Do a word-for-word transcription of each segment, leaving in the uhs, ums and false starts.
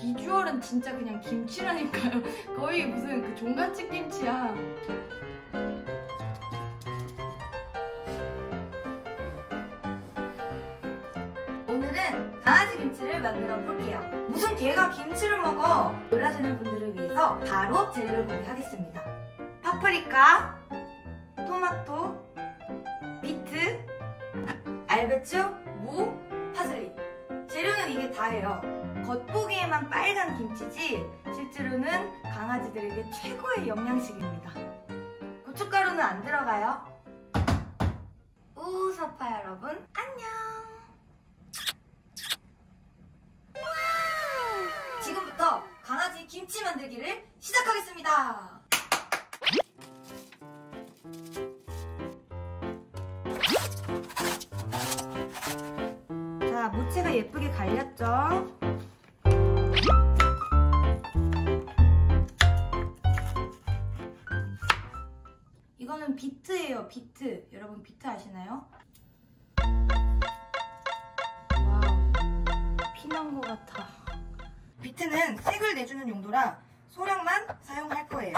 비주얼은 진짜 그냥 김치라니까요. 거의 무슨 그 종갓집 김치야. 오늘은 강아지 김치를 만들어 볼게요. 무슨 개가 김치를 먹어? 놀라시는 분들을 위해서 바로 재료를 공개하겠습니다. 파프리카, 토마토, 비트, 알배추, 무, 파슬리. 재료는 이게 다예요. 겉보기에만 빨간 김치지 실제로는 강아지들에게 최고의 영양식입니다. 고춧가루는 안 들어가요. 우사파 여러분 안녕. 지금부터 강아지 김치 만들기를 시작하겠습니다. 자, 모체가 예쁘게 갈렸죠? 이거는 비트예요, 비트. 여러분 비트 아시나요? 와우, 피난 것 같아. 비트는 색을 내주는 용도라 소량만 사용할 거예요.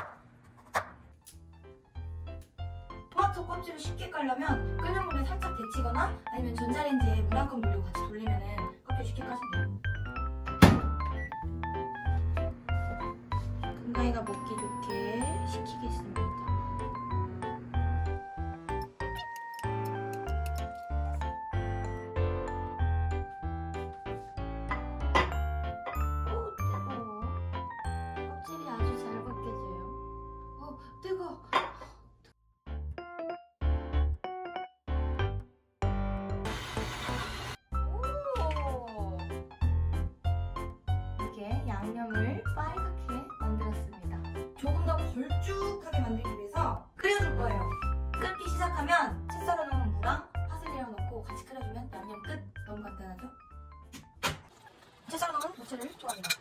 토마토 껍질을 쉽게 깔려면 끓는 물에 살짝 데치거나 아니면 전자레인지에 물 한 컵 물리고 같이 돌리면 껍질 쉽게 까진대요. 금강이가 먹기 좋게 식히겠습니다. 오, 뜨거워. 껍질이 아주 잘 벗겨져요. 어, 뜨거워. 양념을 빨갛게 만들었습니다. 조금 더 걸쭉하게 만들기 위해서 끓여줄 거예요. 끓기 시작하면 채 썰어 놓은 무랑 파슬리랑 넣고 같이 끓여주면 양념 끝. 너무 간단하죠? 채 썰어 놓은 무채를 투하합니다.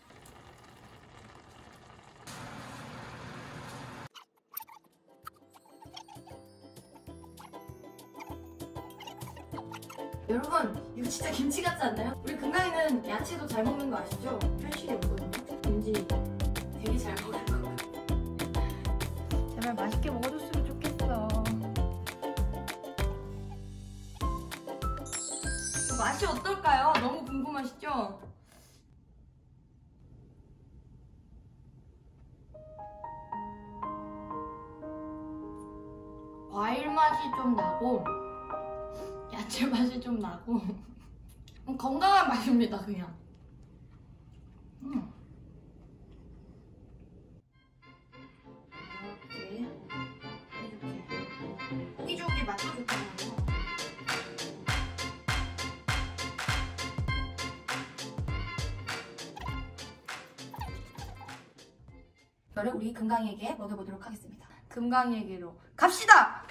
여러분, 이거 진짜 김치 같지 않나요? 우리 금강이는 야채도 잘 먹는 거 아시죠? 현실이 없거든요. 왠지 되게 잘 먹을 것 같아. 제발 맛있게 먹어줬으면 좋겠어. 맛이 어떨까요? 너무 궁금하시죠? 과일 맛이 좀 나고 야채 맛이 좀 나고 건강한 맛입니다. 그냥 음. 이렇게 이렇게 고기조기 맛이 좋잖아요. 이거를 우리 금강이에게 먹여보도록 하겠습니다. 금강이에게로 갑시다!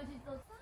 멋있었어.